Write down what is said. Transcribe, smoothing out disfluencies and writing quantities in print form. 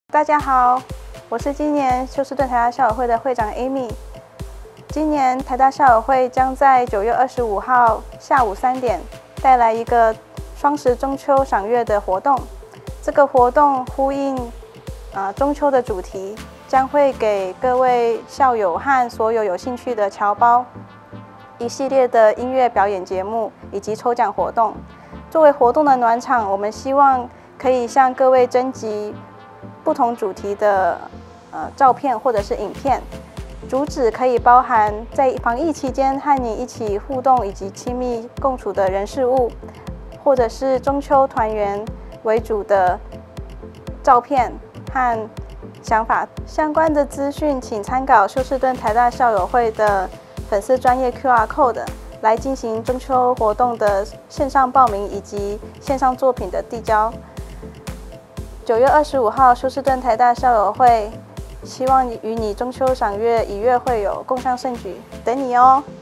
大家好，我是今年休斯顿台大校友会的会长 Amy。今年台大校友会将在9月25号下午3点带来一个双十中秋赏月的活动。这个活动呼应中秋的主题，将会给各位校友和所有有兴趣的侨胞一系列的音乐表演节目以及抽奖活动。作为活动的暖场，我们希望可以向各位征集不同主题的照片或者是影片，主旨可以包含在防疫期间和你一起互动以及亲密共处的人事物，或者是中秋团圆为主的照片和想法。相关的资讯请参考休斯顿台大校友会的粉丝专页 QR Code 来进行中秋活动的线上报名以及线上作品的递交。9月25号，休斯顿台大校友会希望与你中秋赏月，以月会友，共襄盛举，等你哦。